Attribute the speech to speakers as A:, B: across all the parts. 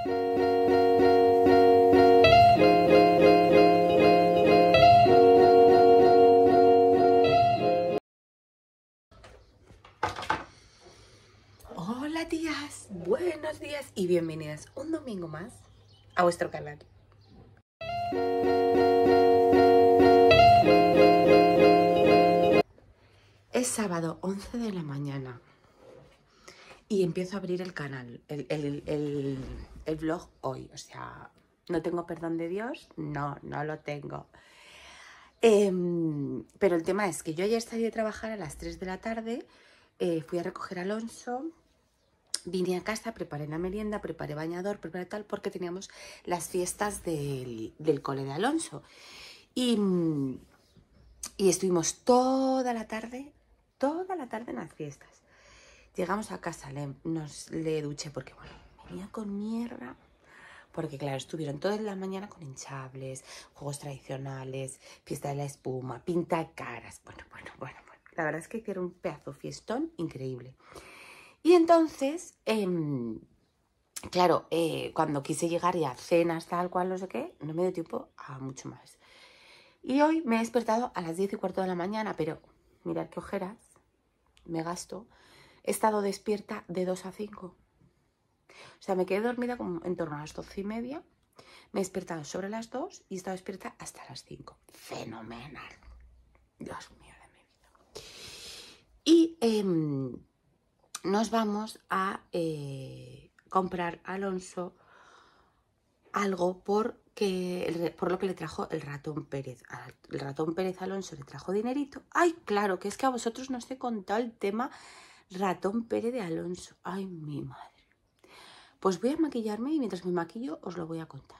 A: Hola tías, buenos días y bienvenidas un domingo más a vuestro canal. Es sábado 11 de la mañana y empiezo a abrir el canal, el vlog hoy. O sea, no tengo perdón de Dios, no lo tengo. Pero el tema es que yo ayer salí de trabajar a las 3 de la tarde, fui a recoger a Alonso. Vine a casa, preparé la merienda, preparé bañador, preparé tal, porque teníamos las fiestas del cole de Alonso. Y estuvimos toda la tarde en las fiestas. Llegamos a casa, le duché porque, bueno, venía con mierda. Porque, claro, estuvieron toda la mañana con hinchables, juegos tradicionales, fiesta de la espuma, pinta caras. Bueno. La verdad es que hicieron un pedazo fiestón increíble. Y entonces, claro, cuando quise llegar ya a cenas, tal cual, no sé qué, no me dio tiempo a mucho más. Y hoy me he despertado a las 10:15 de la mañana, pero mirad qué ojeras me gasto. He estado despierta de 2 a 5. O sea, me quedé dormida como en torno a las 12:30. Me he despertado sobre las 2 y he estado despierta hasta las 5. Fenomenal. Dios mío de mi vida. Y nos vamos a comprar a Alonso algo por lo que le trajo el ratón Pérez. El ratón Pérez a Alonso le trajo dinerito. Ay, claro, que es que a vosotros no os he contado el tema ratón Pérez de Alonso. Ay, mi madre. Pues voy a maquillarme y mientras me maquillo os lo voy a contar.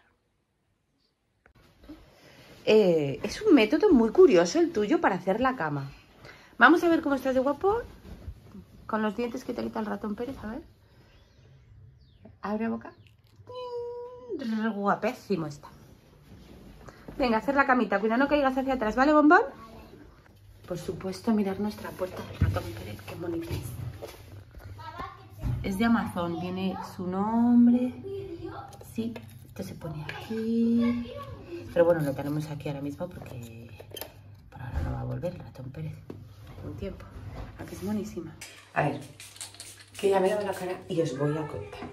A: Es un método muy curioso el tuyo para hacer la cama. Vamos a ver cómo estás de guapo con los dientes que te quita el ratón Pérez. A ver. Abre la boca. Guapísimo está. Venga, hacer la camita. Cuidado, no caigas hacia atrás, ¿vale, bombón? Por supuesto, mirar nuestra puerta del ratón Pérez. Qué bonita es. Es de Amazon. Tiene su nombre. Sí, esto se pone aquí. Pero bueno, lo tenemos aquí ahora mismo porque por ahora no va a volver el ratón Pérez. Un tiempo. Aquí es monísima. A ver, que ya me lavo la cara y os voy a contar.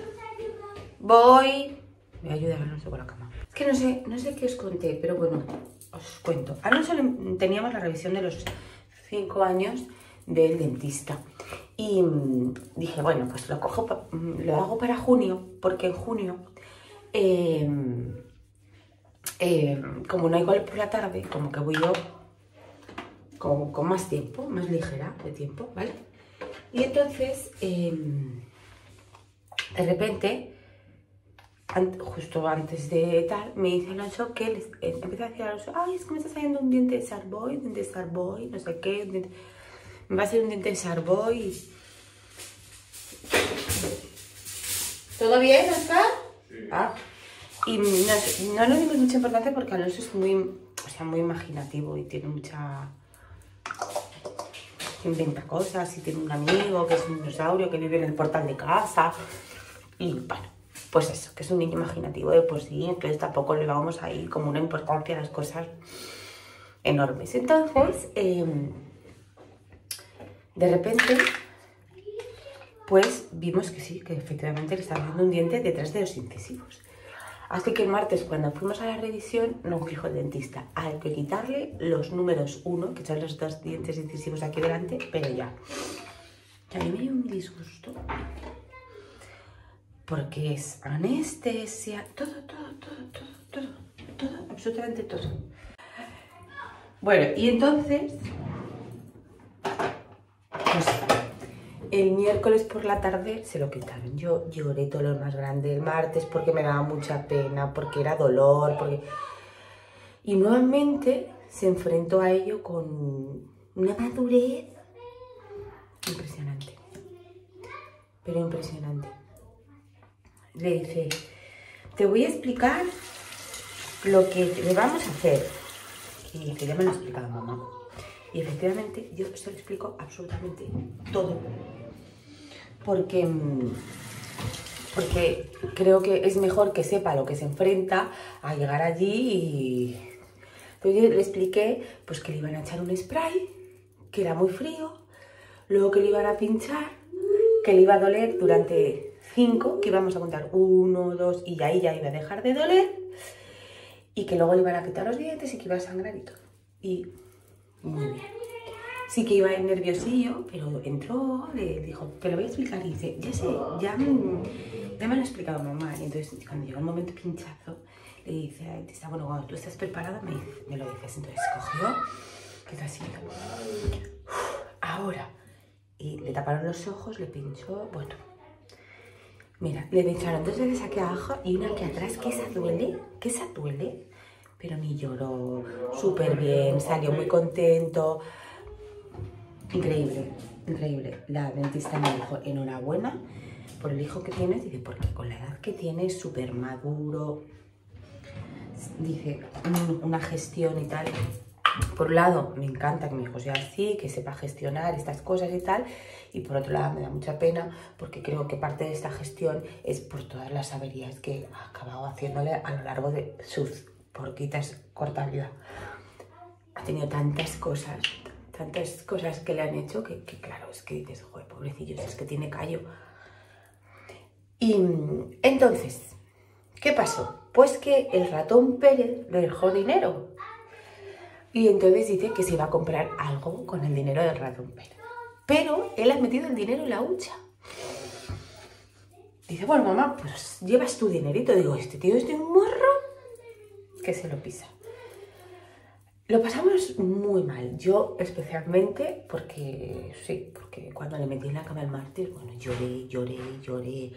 A: Voy a ayudar a Alonso con la cama. Es que no sé qué os conté, pero bueno, os cuento. A Alonso teníamos la revisión de los 5 años del dentista. Y dije, bueno, pues lo hago para junio, porque en junio, como no hay cole por la tarde, como que voy yo con más tiempo, más ligera de tiempo, ¿vale? Y entonces, de repente, justo antes de tal, me dice Alonso que empieza a decir a Alonso, ay, es que me está saliendo un diente de Sarboy, no sé qué, me va a salir un diente de Sarboy. ¿Todo bien, Oscar? Sí. Ah, y no le dimos mucha importancia porque Alonso es muy imaginativo y tiene mucha... inventa cosas y tiene un amigo que es un dinosaurio que vive en el portal de casa. Y bueno, pues eso, que es un niño imaginativo de por sí, entonces tampoco le vamos a ir como una importancia a las cosas enormes. Entonces, de repente, pues vimos que sí, que efectivamente le estaba haciendo un diente detrás de los incisivos. Así que el martes, cuando fuimos a la revisión, nos dijo el dentista, hay que quitarle los números 1, que son los 2 dientes incisivos aquí delante, pero ya. Y a mí me dio un disgusto, porque es anestesia, todo, absolutamente todo. Bueno, y entonces, pues el miércoles por la tarde se lo quitaron. Yo lloré todo lo más grande el martes porque me daba mucha pena, porque era dolor, y nuevamente se enfrentó a ello con una madurez impresionante, pero impresionante. Le dice, te voy a explicar lo que le vamos a hacer. Y dice, ya me lo ha explicado mamá. Y efectivamente yo se lo explico absolutamente todo. Porque porque creo que es mejor que sepa lo que se enfrenta a llegar allí y... Entonces yo le expliqué pues que le iban a echar un spray, que era muy frío, luego que le iban a pinchar, que le iba a doler durante 5, que íbamos a contar 1, 2 y ahí ya iba a dejar de doler, y que luego le iban a quitar los dientes y que iba a sangrar y todo. Y muy bien. Sí que iba nerviosillo, pero entró, le dijo, te lo voy a explicar, y dice, ya sé, ya me lo ha explicado mamá. Y entonces cuando llegó el momento pinchazo, le dice a dentista, bueno, cuando tú estás preparada me lo dices. Entonces cogió, quedó así, ahora, y le taparon los ojos, le pinchó, bueno, mira, le pincharon 2 veces aquí abajo y una aquí atrás, que esa duele, pero ni lloró, súper bien, salió muy contento, increíble, increíble. La dentista me dijo, enhorabuena por el hijo que tienes, dice, porque con la edad que tienes, súper maduro, dice, una gestión y tal. Por un lado, me encanta que mi hijo sea así, que sepa gestionar estas cosas y tal, y por otro lado me da mucha pena porque creo que parte de esta gestión es por todas las averías que ha acabado haciéndole a lo largo de sus corta vida. Ha tenido tantas cosas que le han hecho que claro, es que dices, joder, pobrecillo, es que tiene callo. Y entonces, ¿qué pasó? Pues que el ratón Pérez le dejó dinero. Y entonces dice que se iba a comprar algo con el dinero del ratón Pérez. Pero él ha metido el dinero en la hucha. Dice, bueno, mamá, pues llevas tu dinerito. Digo, este tío es de un morro que se lo pisa. Lo pasamos muy mal. Yo especialmente porque, sí, porque cuando le metí en la cama el martes, bueno, lloré.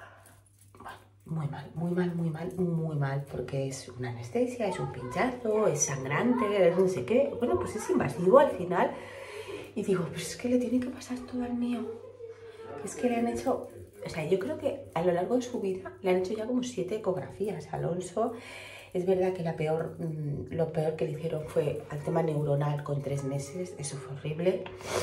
A: Muy mal, porque es una anestesia, es un pinchazo, es sangrante, es no sé qué. Bueno, pues es invasivo al final. Y digo, pues es que le tiene que pasar todo al mío. Es que le han hecho, o sea, yo creo que a lo largo de su vida le han hecho ya como 7 ecografías a Alonso. Es verdad que lo peor que le hicieron fue al tema neuronal con 3 meses, eso fue horrible.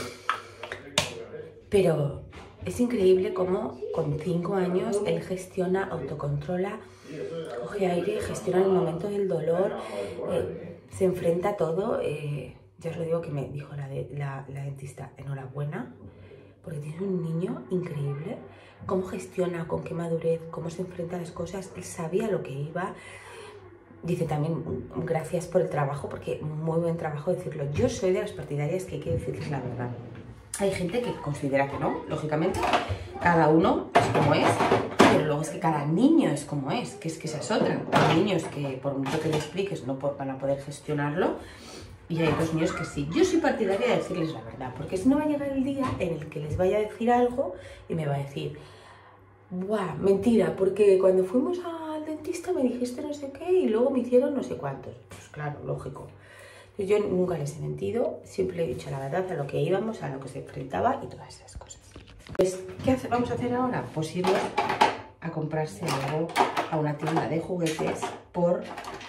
A: Pero es increíble cómo con 5 años él gestiona, autocontrola, coge aire, gestiona el momento del dolor, se enfrenta a todo. Ya os lo digo que me dijo la dentista, enhorabuena, porque tienes un niño increíble, cómo gestiona, con qué madurez, cómo se enfrenta a las cosas, él sabía lo que iba. Dice también, gracias por el trabajo, porque muy buen trabajo decirlo. Yo soy de las partidarias que hay que decirles la verdad. Hay gente que considera que no, lógicamente, cada uno es como es, pero luego es que cada niño es como es, que esa es otra. Hay niños que por mucho que le expliques no van a poder gestionarlo y hay otros niños que sí. Yo soy partidaria de decirles la verdad, porque si no va a llegar el día en el que les vaya a decir algo y me va a decir, ¡buah, mentira! Porque cuando fuimos al dentista me dijiste no sé qué y luego me hicieron no sé cuántos. Pues claro, lógico. Yo nunca les he mentido, siempre le he dicho la verdad, a lo que íbamos, a lo que se enfrentaba y todas esas cosas. Pues, ¿qué vamos a hacer ahora? Pues ir a comprarse algo a una tienda de juguetes por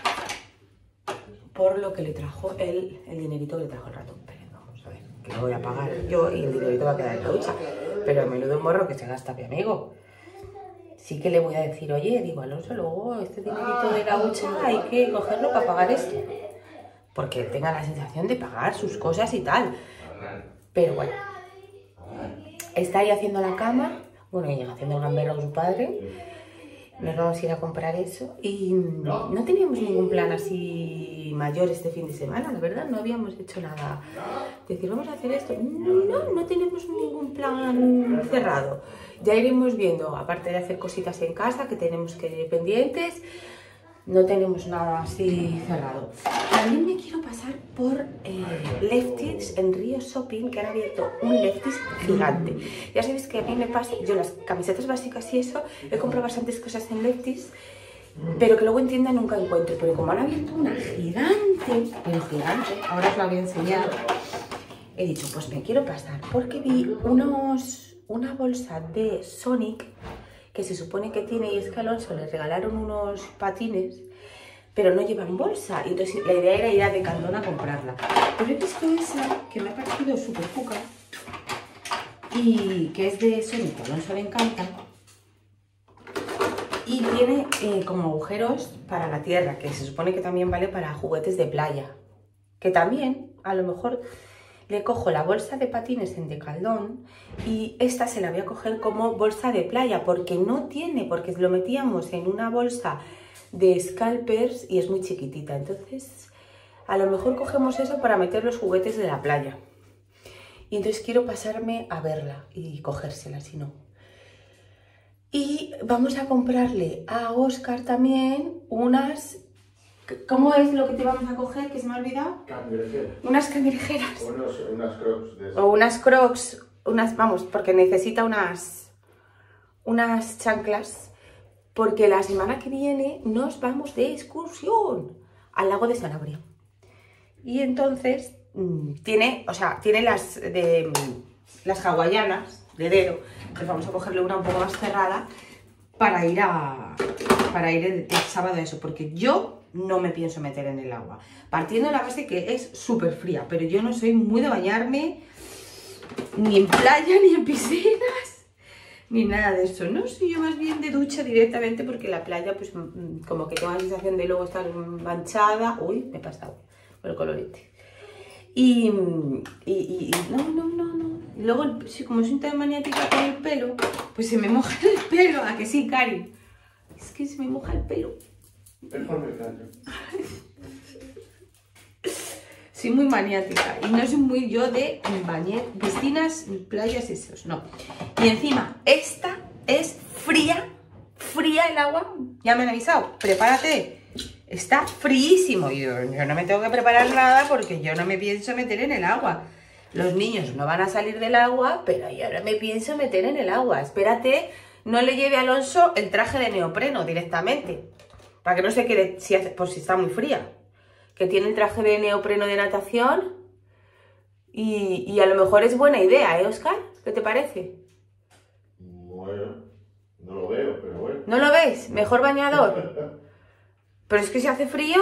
A: lo que le trajo el dinerito que le trajo el ratón Pérez. Vamos a ver, que lo voy a pagar yo y el dinerito va a quedar en la hucha. Pero menudo morro que se gasta mi amigo. Sí que le voy a decir, oye, digo, Alonso, luego este dinerito de la hucha hay que cogerlo para pagar esto. Porque tenga la sensación de pagar sus cosas y tal. Pero bueno, está ahí haciendo la cama, bueno, y haciendo el gamberro con su padre. Nos vamos a ir a comprar eso. Y no teníamos ningún plan así mayor este fin de semana, la verdad, no habíamos hecho nada. Decir, vamos a hacer esto. No tenemos ningún plan cerrado. Ya iremos viendo, aparte de hacer cositas en casa que tenemos que ir pendientes. No tenemos nada así cerrado. También me quiero pasar por Lefties en Río Shopping, que han abierto un Lefties gigante. Ya sabéis que a mí me pasa, yo las camisetas básicas y eso, he comprado bastantes cosas en Lefties, pero que luego en tienda nunca encuentro. Pero como han abierto una gigante, ahora os la voy a enseñar, he dicho, pues me quiero pasar, porque vi una bolsa de Sonic, que se supone que tiene, y es que a Alonso le regalaron unos patines, pero no llevan bolsa, y entonces la idea era ir a Decathlon a comprarla. Pero he visto esa, que me ha parecido súper poca, y que es de Sonic, a Alonso le encanta, Y tiene como agujeros para la tierra, que se supone que también vale para juguetes de playa. Que también, a lo mejor, le cojo la bolsa de patines en Decathlon y esta se la voy a coger como bolsa de playa, porque no tiene, porque lo metíamos en una bolsa de scalpers y es muy chiquitita. Entonces, a lo mejor cogemos eso para meter los juguetes de la playa. Y entonces quiero pasarme a verla y cogérsela, si no. Y vamos a comprarle a Óscar también unas... ¿Cómo es lo que te vamos a coger? Que se me ha olvidado.
B: Cangrejeras.
A: Unas cangrejeras.
B: Unas crocs. De
A: o unas crocs. Vamos, porque necesita unas chanclas. Porque la semana que viene nos vamos de excursión al lago de Sanabria. Y entonces tiene las hawaianas de dedo. Entonces vamos a cogerle una un poco más cerrada para ir el sábado a eso, porque yo no me pienso meter en el agua. Partiendo de la base que es súper fría, pero yo no soy muy de bañarme ni en playa, ni en piscinas, ni nada de eso. No soy yo más bien de ducha directamente, porque la playa pues como que tengo la sensación de luego estar manchada. Uy, me he pasado con el colorete. Y no. Luego, como soy tan maniática con el pelo, pues se me moja el pelo. ¿A que sí, Cari? Es que se me moja el pelo. Soy muy maniática y no soy muy yo de bañar, piscinas, playas, esos, no. Y encima, esta es fría el agua. Ya me han avisado, prepárate. Está fríísimo. Yo no me tengo que preparar nada porque yo no me pienso meter en el agua. Los niños no van a salir del agua, pero yo no me pienso meter en el agua. Espérate, no le lleve a Alonso el traje de neopreno directamente, para que no se quede por si está muy fría. Que tiene el traje de neopreno de natación y a lo mejor es buena idea, ¿eh, Óscar? ¿Qué te parece?
B: Bueno, no lo veo, pero bueno.
A: ¿No lo ves? Mejor bañador. Pero es que si hace frío...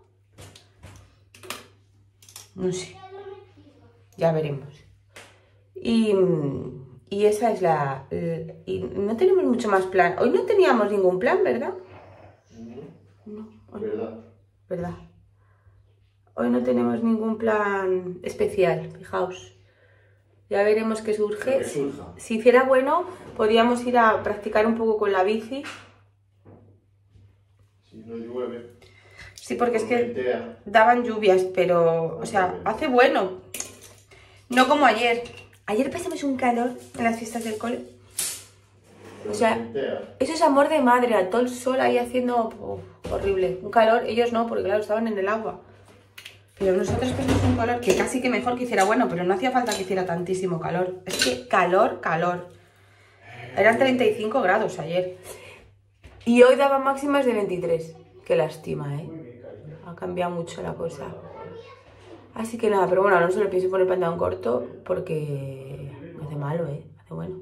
A: No sé. Ya veremos. Y esa es la... Y no tenemos mucho más plan. Hoy no teníamos ningún plan, ¿verdad? No. ¿Verdad? Hoy no tenemos ningún plan especial, fijaos. Ya veremos qué surge. Si hiciera bueno, podríamos ir a practicar un poco con la bici.
B: Si no llueve.
A: Sí, porque es que daban lluvias, pero... O sea, hace bueno. No como ayer. Ayer pasamos un calor en las fiestas del cole. O sea, eso es amor de madre, a todo el sol ahí haciendo... horrible. Un calor, ellos no, porque claro, estaban en el agua. Pero nosotros pasamos un calor que casi que mejor que hiciera bueno, pero no hacía falta que hiciera tantísimo calor. Es que calor. Eran 35 grados ayer. Y hoy daban máximas de 23. Qué lástima, ¿eh? Ha cambiado mucho la cosa. Así que nada, pero bueno, no se lo pienso poner pantalón corto porque no hace malo, ¿eh? Hace bueno.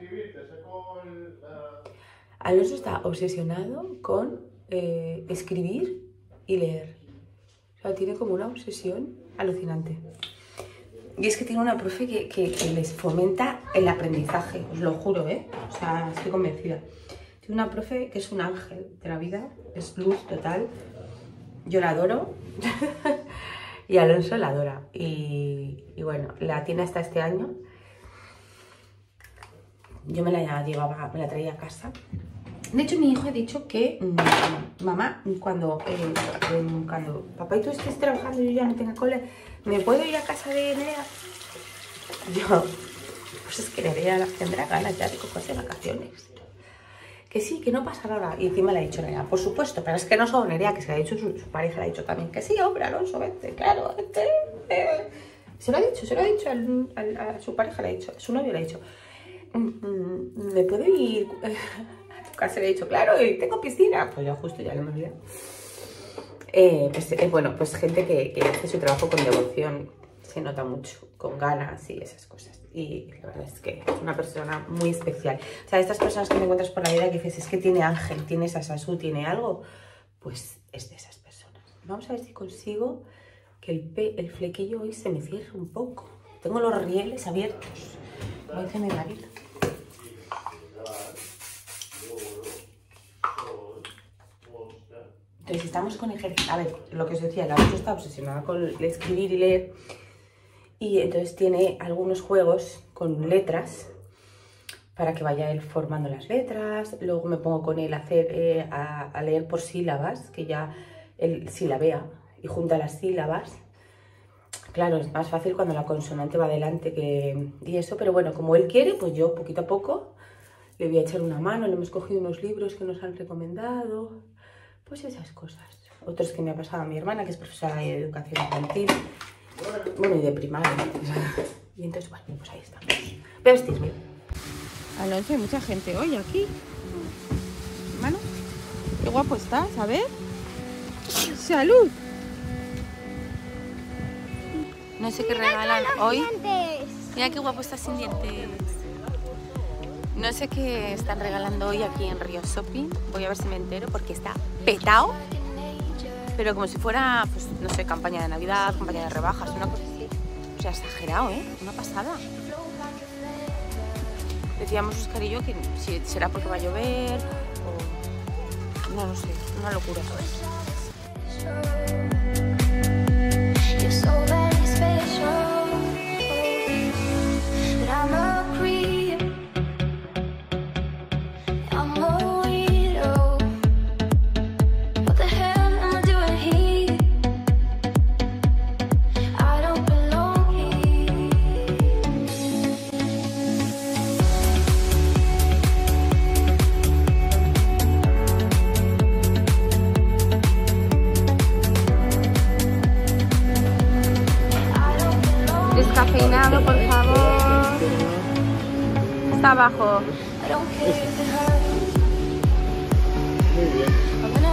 A: Alonso está obsesionado con escribir y leer. O sea, tiene como una obsesión alucinante. Y es que tiene una profe que les fomenta el aprendizaje, os lo juro, ¿eh? O sea, estoy convencida. Tiene una profe que es un ángel de la vida, es luz total. Yo la adoro. Y Alonso la adora. Y bueno, la tiene hasta este año. Yo me la traía a casa. De hecho, mi hijo ha dicho que mamá, cuando papá y tú estés trabajando y yo ya no tenga cole, ¿me puedo ir a casa de Nerea? Yo, pues es que Nerea tendrá ganas ya de cogerse vacaciones. Que sí, que no pasa nada. Y encima le ha dicho Nerea, por supuesto, pero es que no solo Nerea, que se le ha dicho su pareja, le ha dicho también que sí, hombre, Alonso, vente, claro, vente. Se lo ha dicho a su pareja, le ha dicho, a su novio le ha dicho, ¿me puedo ir a tu casa? Le ha dicho, claro, y tengo piscina. Pues ya justo, ya lo hemos olvidado. Bueno, pues gente que hace su trabajo con devoción, se nota mucho, con ganas y esas cosas. Y la verdad es que es una persona muy especial. O sea, estas personas que me encuentras por la vida que dices, es que tiene ángel, tiene sasasú, tiene algo, pues es de esas personas. Vamos a ver si consigo que el flequillo hoy se me cierre un poco. Tengo los rieles abiertos, como dice mi marido. Entonces estamos con ejercicio. A ver, lo que os decía, la otra está obsesionada con escribir y leer. Y entonces tiene algunos juegos con letras para que vaya él formando las letras. Luego me pongo con él a leer por sílabas, que ya él silabea y junta las sílabas. Claro, es más fácil cuando la consonante va adelante y eso, pero bueno, como él quiere, pues yo poquito a poco le voy a echar una mano. Le hemos cogido unos libros que nos han recomendado, pues esas cosas. Otros que me ha pasado a mi hermana, que es profesora de educación infantil, bueno, y de primaria. Y entonces, bueno, pues ahí estamos. Voy a vestirme. Alonso, hay mucha gente hoy aquí. Hermano, qué guapo estás, a ver. ¡Salud! No sé qué regalan hoy. Mira qué guapo estás sin dientes. No sé qué están regalando hoy aquí en Río Shopping. Voy a ver si me entero porque está petado. Pero como si fuera, pues no sé, campaña de Navidad, campaña de rebajas, una cosa así. O sea, exagerado, ¿eh? Una pasada. Decíamos Oscar y yo que si será porque va a llover o... no lo sé, una locura. Descafeinado, por favor. Está abajo.
B: Muy bien.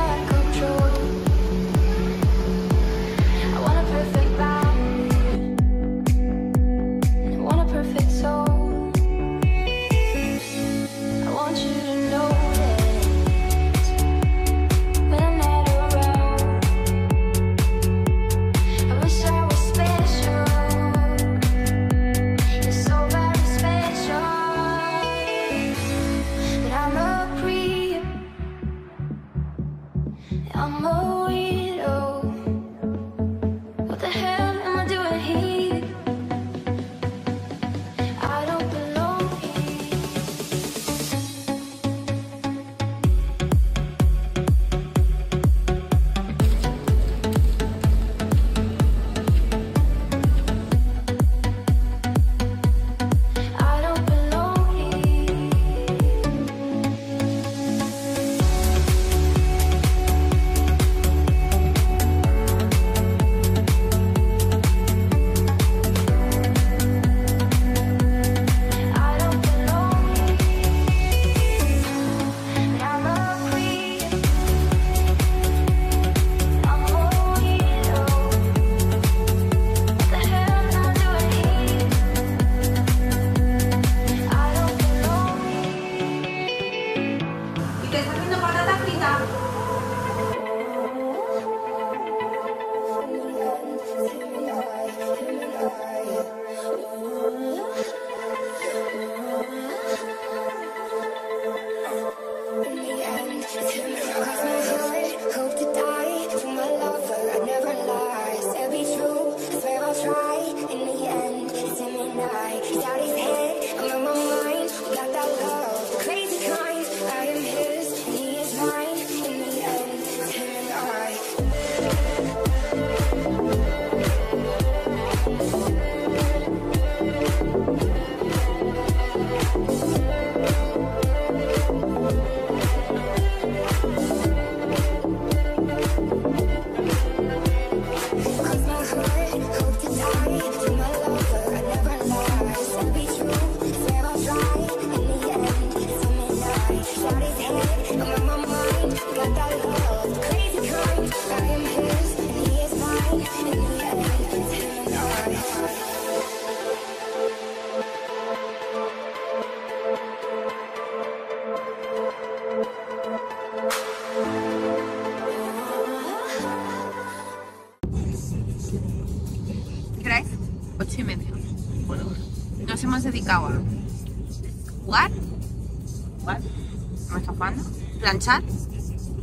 A: ¿Crees? 8:30. Bueno, nos hemos dedicado a jugar. ¿Me está jugando? Planchar.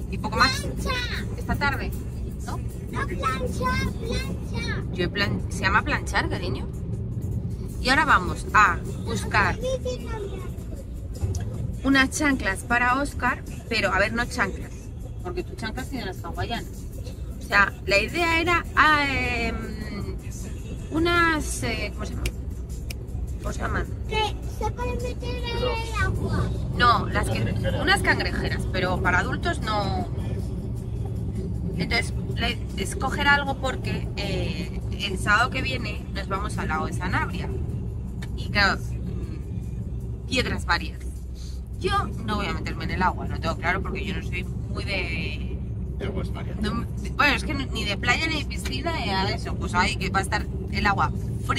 A: y poco más.
C: Plancha.
A: Esta tarde, ¿no?
C: No, plancha.
A: Se llama planchar, cariño. Y ahora vamos a buscar unas chanclas para Óscar, pero a ver, no chanclas, porque tus chanclas tienen las hawaianas. O sea, la idea era unas, ¿cómo se llaman? ¿Cómo se llaman?
C: Que se pueden meter en el agua.
A: No, unas cangrejeras, pero para adultos no. Entonces, escoger algo porque el sábado que viene nos vamos al lago de Sanabria. Y claro, piedras varias. Yo no voy a meterme en el agua, lo tengo claro, porque yo no soy muy de
B: aguas varias.
A: Bueno, es que ni de playa ni de piscina ni nada de eso. Pues ahí que va a estar el agua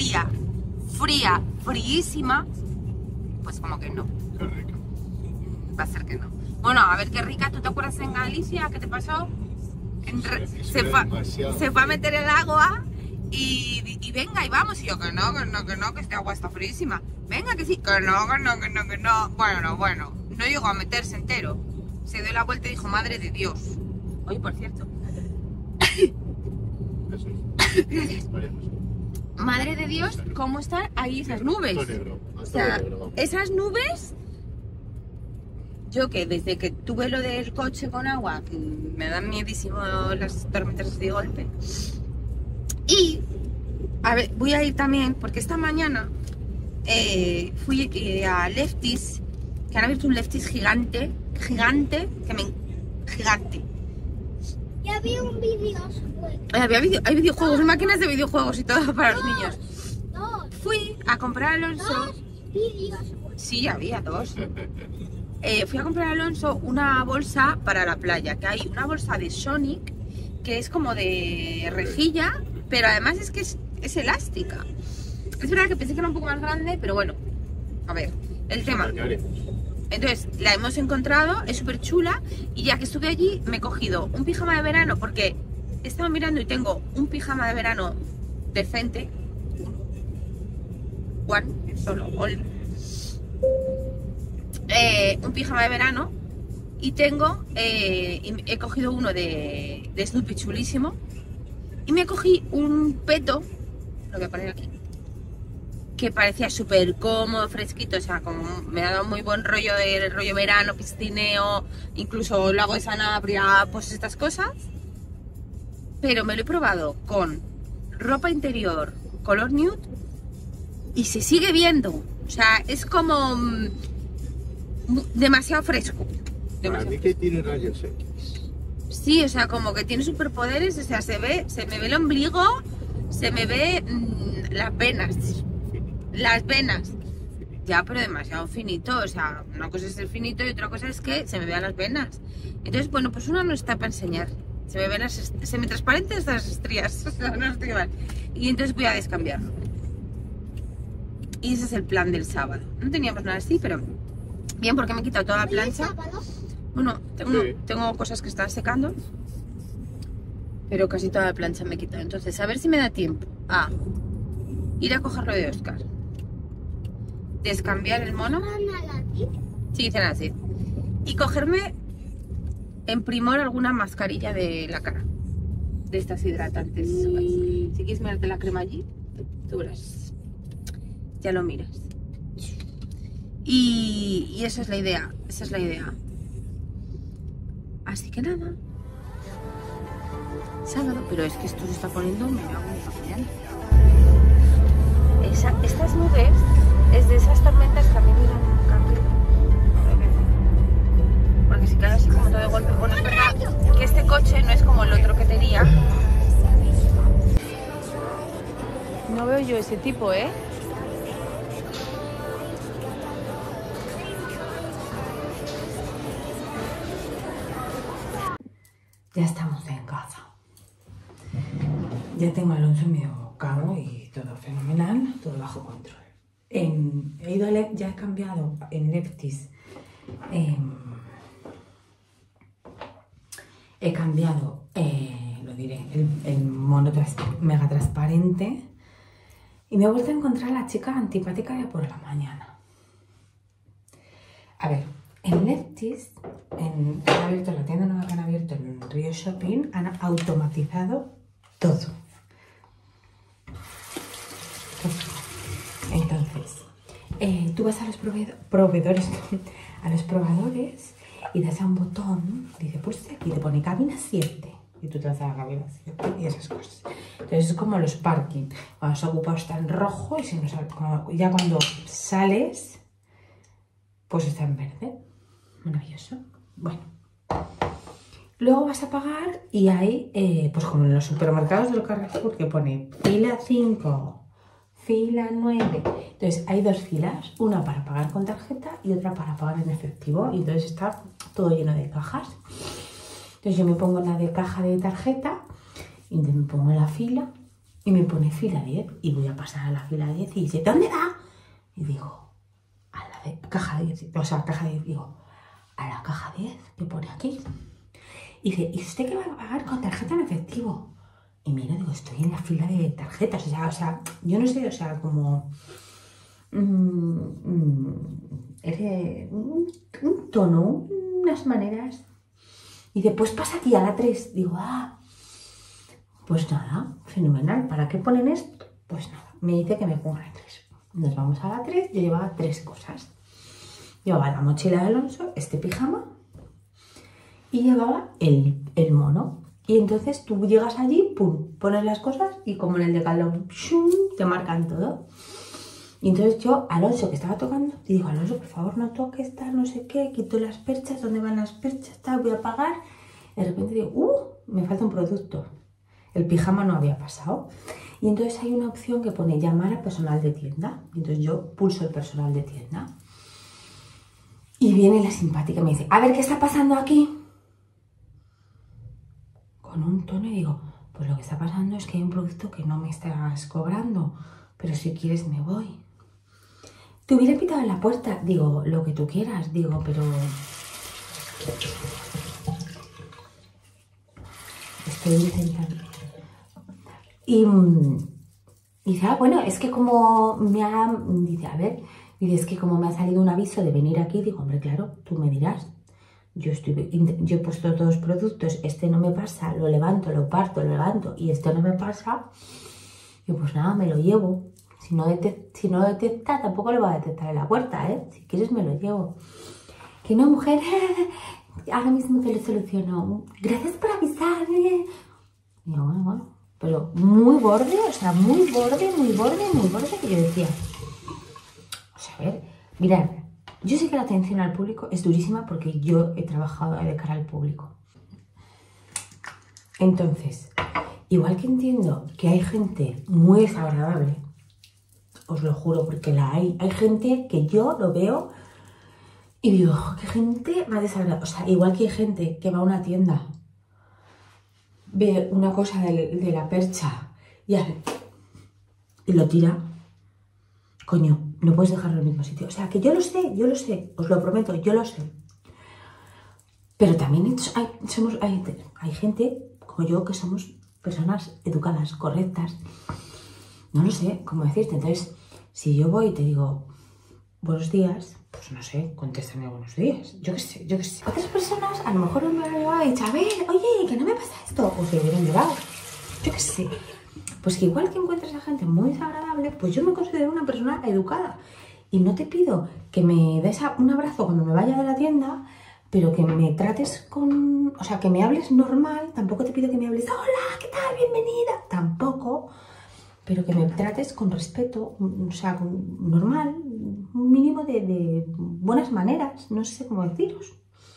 A: fríísima. Pues como que no.
B: Qué rico.
A: Va a ser que no. Bueno, a ver qué rica. ¿Tú te acuerdas en Galicia qué te pasó? Se fue a meter el agua y venga, y vamos. Y yo que no, que este agua está fríísima. Venga, que sí, que no. Bueno, no llegó a meterse entero. Se dio la vuelta y dijo, madre de Dios. Oye, por cierto.
B: Eso
A: Gracias.
B: es. Vale, pues.
A: Madre de Dios, ¿cómo están ahí esas nubes?
B: Todo negro.
A: O sea, esas nubes, yo que desde que tuve lo del coche con agua, me dan miedísimo las tormentas de golpe. Y, a ver, voy a ir también, porque esta mañana fui a Lefties, que han abierto un Lefties gigante, gigante.
C: Ya había un videojuego.
A: Hay videojuegos, máquinas de videojuegos y todo para los niños.
C: Dos
A: Fui a comprar a Alonso.
C: videojuegos.
A: Sí, había dos. Fui a comprar a Alonso una bolsa para la playa, que hay una bolsa de Sonic, que es como de rejilla, pero además es que es elástica. Es verdad que pensé que era un poco más grande, pero bueno, a ver, el tema. Entonces, la hemos encontrado, es súper chula, y ya que estuve allí, me he cogido un pijama de verano, porque he estado mirando y tengo un pijama de verano decente. Un pijama de verano, y tengo, he cogido uno de Snoopy chulísimo, y me cogí un peto, lo voy a poner aquí, que parecía súper cómodo, fresquito, o sea, como me ha dado muy buen rollo de rollo verano, piscineo, incluso lago de Sanabria, pues estas cosas. Pero me lo he probado con ropa interior color nude y se sigue viendo, o sea, es como demasiado fresco.
B: Para mí que tiene rayos X.
A: Sí, o sea, como que tiene superpoderes, o sea, se me ve el ombligo, se me ve las venas, ya, pero demasiado finito, o sea, una cosa es el finito y otra cosa es que se me vean las venas. Entonces, bueno, pues una no está para enseñar, se me ven semitransparentes las estrías, o sea, no estoy mal. Y entonces voy a descambiarlo. Y ese es el plan del sábado. No teníamos nada así, pero bien, porque me he quitado toda la plancha. Bueno, tengo cosas que están secando, pero casi toda la plancha me he quitado. Entonces, a ver si me da tiempo a ir a cogerlo de Óscar, descambiar el mono. Sí, dicen así. Y cogerme en primor alguna mascarilla de la cara, de estas hidratantes. Si quieres mirarte la crema allí, tú verás. Ya lo miras. Y esa es la idea, Así que nada. Sábado, pero es que esto se está poniendo, me hago una mañana. Estas nubes es de esas tormentas que a mí me dan un cambio. Porque si cae así como todo de golpe, bueno, es verdad que este coche no es como el otro que tenía. No veo yo ese tipo, ¿eh? Ya estamos en casa. Ya tengo a Alonso medio bocado y todo fenomenal, todo bajo control. He ido ya he cambiado en Lefties. He cambiado, lo diré, el mono mega transparente. Y me he vuelto a encontrar a la chica antipática de por la mañana. A ver, en Lefties, han abierto la tienda nueva que han abierto shopping han automatizado todo. Entonces, tú vas a los proveedores, a los probadores y das a un botón, dice, pues aquí te pone cabina 7 y tú te vas a la cabina 7 y esas cosas. Entonces es como los parking, cuando se ha ocupado está en rojo y si no sale, ya cuando sales, pues está en verde. Maravilloso. Bueno, luego vas a pagar y hay, pues como en los supermercados del Carrefour que pone fila 5, fila 9. Entonces hay dos filas, una para pagar con tarjeta y otra para pagar en efectivo. Y entonces está todo lleno de cajas. Entonces yo me pongo en la de caja de tarjeta y me pongo en la fila y me pone fila 10 y voy a pasar a la fila 10 y dice, ¿dónde va? Y digo, a la de caja 10, o sea, caja 10, digo, a la caja 10 que pone aquí. Y dice, ¿y usted qué va a pagar con tarjeta en efectivo? Y mira, digo, estoy en la fila de tarjetas, o sea, yo no sé, o sea, como un tono, unas maneras. Y dice, pues pasa aquí a la 3. Digo, pues nada, fenomenal. ¿Para qué ponen esto? Pues nada, me dice que me ponga la 3. Nos vamos a la 3, yo llevaba 3 cosas. Llevaba la mochila de Alonso, este pijama, y llevaba el mono. Y entonces tú llegas allí, pum, pones las cosas y como en el Decathlon, te marcan todo. Y entonces yo, Alonso, que estaba tocando, te digo, Alonso, por favor, no toques, tal, no sé qué, quito las perchas, ¿dónde van las perchas? Tal, voy a pagar. Y de repente digo, me falta un producto. El pijama no había pasado. Y entonces hay una opción que pone llamar a personal de tienda. Y entonces yo pulso el personal de tienda. Y viene la simpática y me dice, a ver, ¿qué está pasando aquí? Con un tono y digo, pues lo que está pasando es que hay un producto que no me estás cobrando, pero si quieres me voy. Te hubiera pitado en la puerta, digo, lo que tú quieras, digo, pero... Estoy intentando. Y dice, bueno, es que como me ha... Dice, a ver, dice, es que como me ha salido un aviso de venir aquí, digo, hombre, claro, tú me dirás. Yo he puesto todos los productos, este no me pasa, lo levanto, lo parto, lo levanto y este no me pasa. Y pues nada, me lo llevo. Si no detecta, tampoco lo va a detectar en la puerta, ¿eh? Si quieres me lo llevo. Que no, mujer, ahora mismo te lo soluciono. Gracias por avisarme. Y yo, bueno, pero muy borde, o sea, muy borde, que yo decía. O sea, a ver, mirad. Yo sé que la atención al público es durísima porque yo he trabajado de cara al público. Entonces, igual que entiendo que hay gente muy desagradable, os lo juro, porque hay gente que yo lo veo y digo, qué gente más desagradable. O sea, igual que hay gente que va a una tienda, ve una cosa de la percha y lo tira. Coño, no puedes dejarlo en el mismo sitio. O sea, que yo lo sé, os lo prometo, yo lo sé. Pero también hay gente como yo que somos personas educadas, correctas. No lo sé cómo decirte. Entonces, si yo voy y te digo buenos días, pues no sé, contéstame buenos días. Yo qué sé. Otras personas a lo mejor no me han llevado y dicho, a ver, oye, que no me pasa esto. Pues se hubieran llevado. Yo qué sé. Pues que igual que encuentras a gente muy desagradable, pues yo me considero una persona educada. Y no te pido que me des un abrazo cuando me vaya de la tienda, pero que me trates con... O sea, que me hables normal. Tampoco te pido que me hables, hola, ¿qué tal? Bienvenida. Tampoco. Pero que me trates con respeto, o sea, normal, un mínimo de buenas maneras. No sé cómo deciros.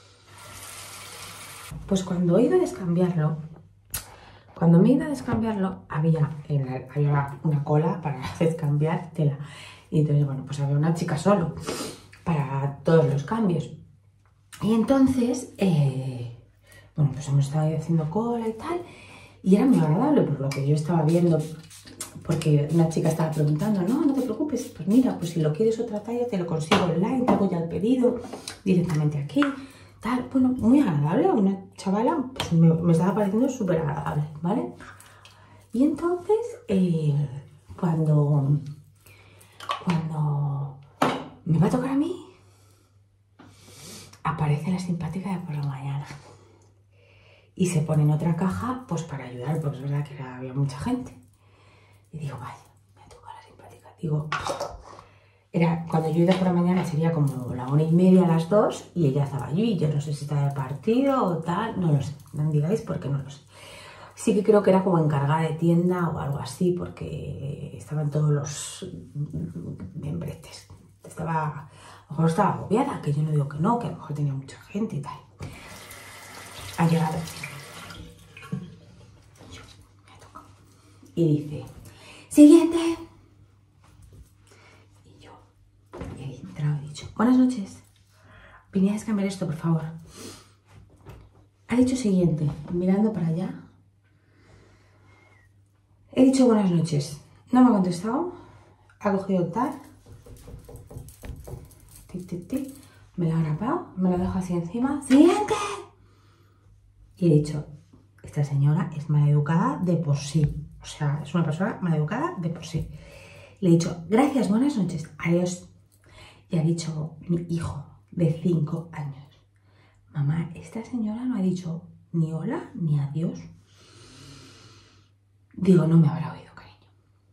A: Pues cuando he ido a descambiarlo... Cuando me iba a descambiarlo, había una cola para descambiar tela. Y entonces, bueno, pues había una chica solo para todos los cambios. Y entonces, bueno, pues hemos estado haciendo cola y tal. Y era muy agradable por lo que yo estaba viendo. Porque una chica estaba preguntando, no te preocupes, pues mira, pues si lo quieres otra talla, te lo consigo online, te hago ya el pedido directamente aquí. Tal, bueno, muy agradable, una chavala, pues me estaba pareciendo súper agradable, ¿vale? Y entonces, cuando me va a tocar a mí, aparece la simpática de por la mañana. y se pone en otra caja pues para ayudar, porque es verdad que había mucha gente. Y digo, vaya, me ha tocado la simpática. Digo, era, cuando yo iba por la mañana sería como la 1:30, las 2, y ella estaba allí. Yo no sé si estaba de partido o tal, no lo sé, no me digáis porque no lo sé. Sí que creo que era como encargada de tienda o algo así, porque estaban todos los membretes. Estaba, a lo mejor estaba agobiada, que yo no digo que no, que a lo mejor tenía mucha gente y tal. Ha llegado. Me ha tocado. Y dice, siguiente. Y yo he entrado y he dicho, buenas noches. Venía a cambiar esto, por favor. Ha dicho siguiente, mirando para allá. He dicho buenas noches. No me ha contestado. Ha cogido tal. Tic, tic, tic. Me la ha grabado. Me la dejo así encima. ¡Siguiente! Y he dicho, esta señora es maleducada de por sí. O sea, es una persona maleducada de por sí. Le he dicho, gracias, buenas noches. Adiós. Y ha dicho mi hijo de 5 años. Mamá, esta señora no ha dicho ni hola ni adiós. Digo, no me habrá oído, cariño.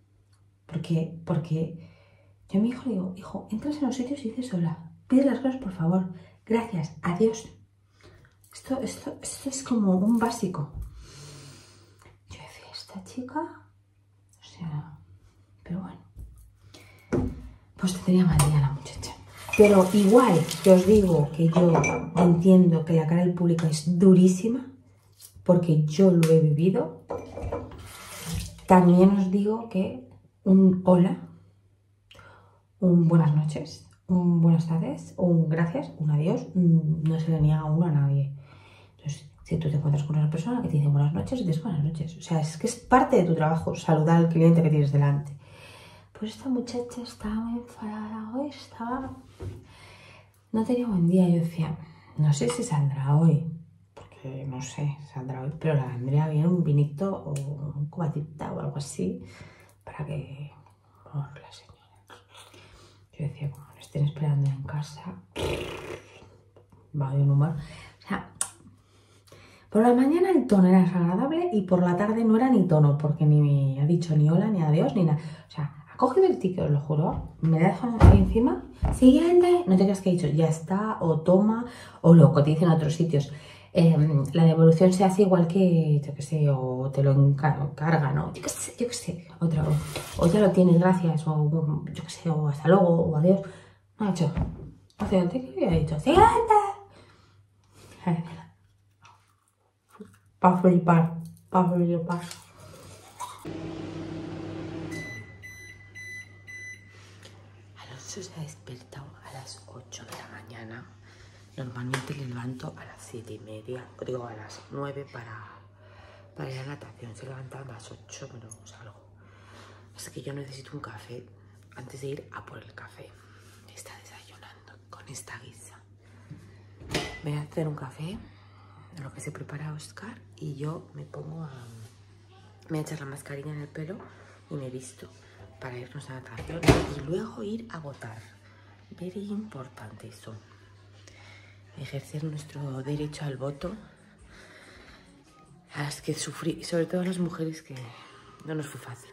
A: Porque yo a mi hijo le digo, hijo, entras en los sitios y dices hola. Pides las cosas, por favor. Gracias, adiós. Esto es como un básico. Yo decía, esta chica, o sea, pero bueno. Pues tendría mal día la muchacha. Pero igual que os digo que yo entiendo que la cara del público es durísima, porque yo lo he vivido. También os digo que un hola, un buenas noches, un buenas tardes, un gracias, un adiós, no se le niega uno a nadie. Entonces, si tú te encuentras con una persona que te dice buenas noches, dices buenas noches. O sea, es que es parte de tu trabajo saludar al cliente que tienes delante. Pues esta muchacha estaba muy enfadada hoy, no tenía buen día. Yo decía, no sé si saldrá hoy. No sé, saldrá hoy, pero la vendría bien un vinito o un cubatita o algo así para que la señora. Yo decía, como me estén esperando en casa, va de un humor. O sea, por la mañana el tono era desagradable y por la tarde no era ni tono, porque ni me ha dicho ni hola, ni adiós, ni nada. O sea, ha cogido el ticket, os lo juro, me la dejan ahí encima. Siguiente, no te creas que he dicho ya está, o toma, o lo que te dicen en otros sitios. La devolución se hace igual que, yo que sé, o te lo encargan, ¿no? Yo que sé, otra vez. O ya lo tienes, gracias, o yo que sé, o hasta luego, o adiós. No ha hecho. Hace antes que había dicho, ¡siguiente! Para flipar, para flipar. Alonso se ha despertado a las 8 de la mañana. Normalmente le levanto a las 7:30, o digo a las 9 para ir a natación. Se levanta a las 8, pero salgo. Así que yo necesito un café antes de ir a por el café. Está desayunando con esta guisa. Voy a hacer un café, de lo que se prepara Oscar, y yo me pongo a... Me voy a echar la mascarilla en el pelo y me visto para irnos a natación y luego ir a votar. Very importante eso. Ejercer nuestro derecho al voto, a las que sufrí, sobre todo a las mujeres, que no nos fue fácil.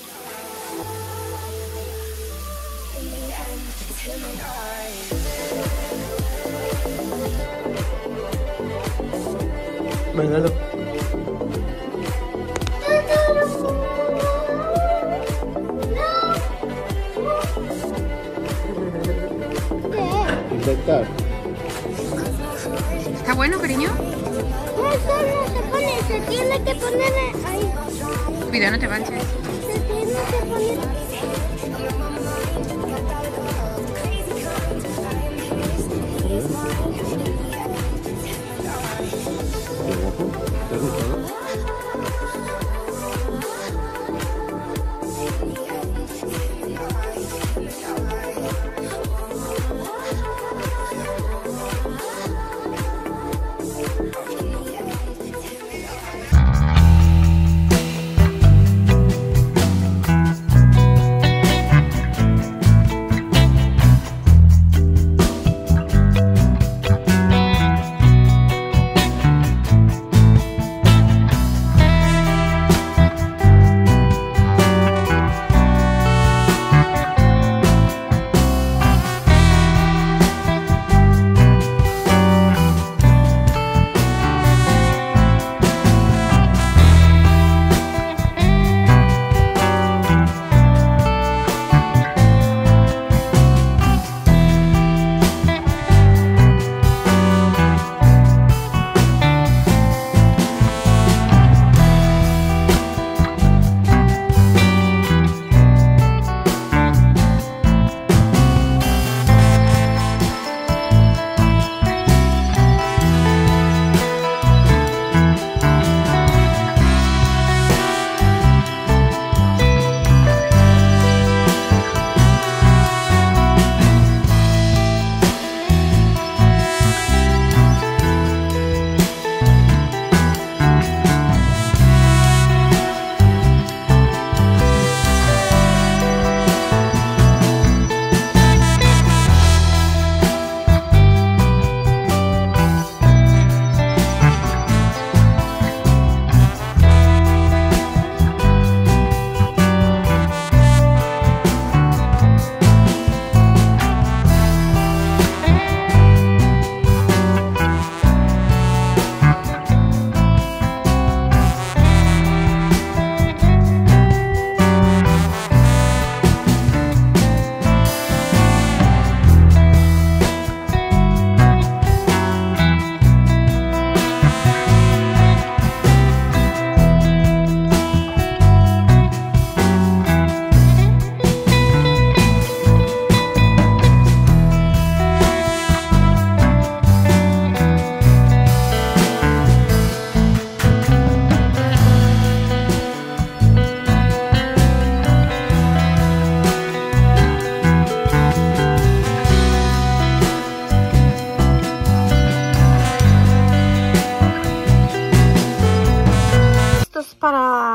A: Bailalo.
B: Intentar.
A: ¿Está bueno, cariño?
C: Eso no se pone, se tiene que poner ahí.
A: Cuidado, no te manches.
C: Se tiene que poner.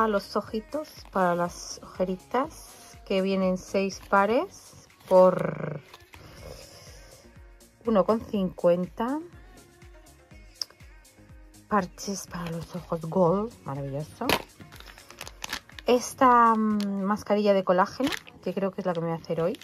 A: para los ojitos, para las ojeritas, que vienen 6 pares por 1,50. Parches para los ojos Gold, maravilloso. Esta mascarilla de colágeno, que creo que es la que me voy a hacer hoy,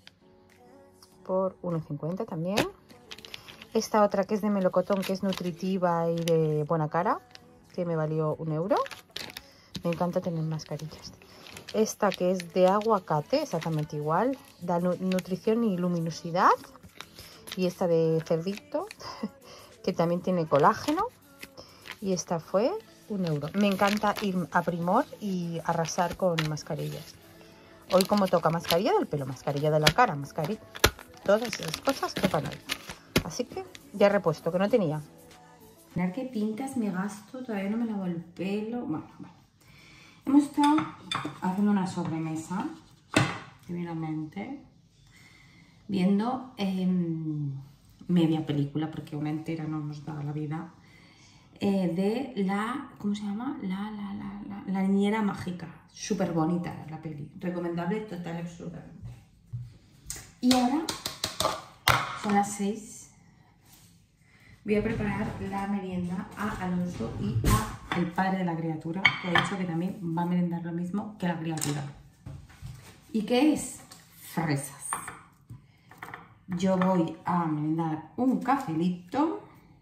A: por 1,50 también. Esta otra que es de melocotón, que es nutritiva y de buena cara, que me valió 1 euro. Me encanta tener mascarillas. Esta que es de aguacate, exactamente igual, da nutrición y luminosidad. Y esta de cerdito, que también tiene colágeno. Y esta fue 1 euro. Me encanta ir a Primor y arrasar con mascarillas. Hoy como toca mascarilla del pelo, mascarilla de la cara, mascarilla. Todas esas cosas tocan hoy. Así que ya he repuesto, que no tenía. Mirad qué pintas me gasto, todavía no me lavo el pelo. Bueno. Hemos estado haciendo una sobremesa, divinamente, viendo media película, porque una entera no nos da la vida, de la, ¿cómo se llama? La niñera mágica. Súper bonita la peli, recomendable total y absolutamente. Y ahora son las 6. Voy a preparar la merienda a Alonso y a el padre de la criatura, que ha dicho que también va a merendar lo mismo que la criatura. ¿Y qué es? Fresas. Yo voy a merendar un cafelito.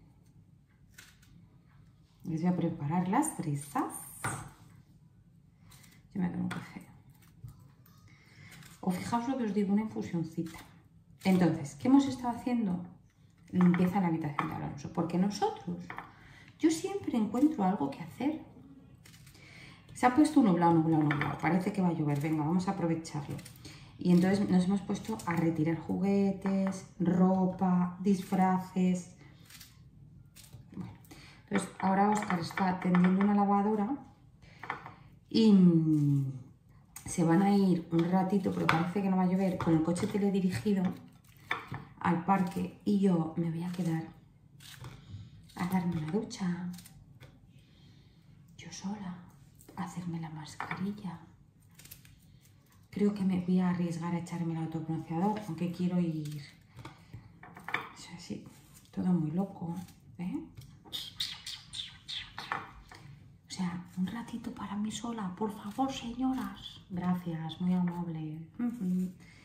A: Les voy a preparar las fresas. Yo me tomo un café. O fijaos lo que os digo, una infusioncita. Entonces, ¿qué hemos estado haciendo? Limpieza en la habitación de Alonso, porque nosotros, yo siempre encuentro algo que hacer. Se ha puesto nublado, parece que va a llover, venga, vamos a aprovecharlo. Y entonces nos hemos puesto a retirar juguetes, ropa, disfraces. Bueno, entonces ahora Óscar está tendiendo una lavadora y se van a ir un ratito, pero parece que no va a llover, con el coche teledirigido al parque, y yo me voy a quedar a darme una ducha yo sola, a hacerme la mascarilla. Creo que me voy a arriesgar a echarme el autobronceador, aunque quiero ir, o sea, sí, todo muy loco, ¿eh? O sea, un ratito para mí sola, por favor, señoras. Gracias, muy amable.